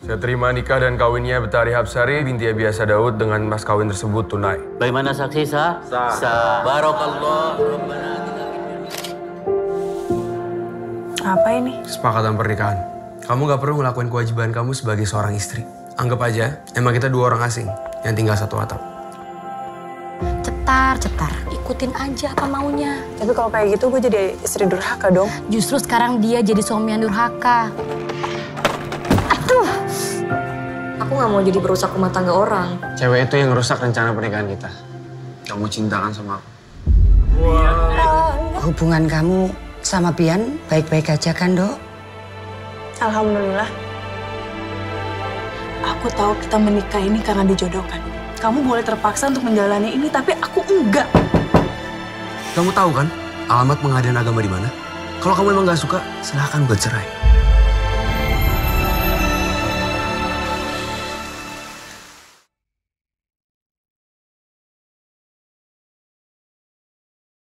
Saya terima nikah dan kawinnya Betari Hapsari binti Abiasa Daud dengan mas kawin tersebut tunai. Bagaimana saksi sah? Sah. Barokallah. Apa ini? Kesepakatan pernikahan. Kamu gak perlu ngelakuin kewajiban kamu sebagai seorang istri. Anggap aja, emang kita dua orang asing yang tinggal satu atap. Cetar. Ikutin aja apa maunya. Tapi kalau kayak gitu gue jadi istri durhaka dong. Justru sekarang dia jadi suami yang durhaka. Aku nggak mau jadi perusak rumah tangga orang. Cewek itu yang ngerusak rencana pernikahan kita. Kamu cinta kan sama aku? Hubungan kamu sama Bian baik-baik aja kan, Dok? Alhamdulillah. Aku tahu kita menikah ini karena dijodohkan. Kamu boleh terpaksa untuk menjalani ini, tapi aku enggak. Kamu tahu kan alamat pengadilan agama di mana? Kalau kamu emang gak suka, silahkan gugat cerai.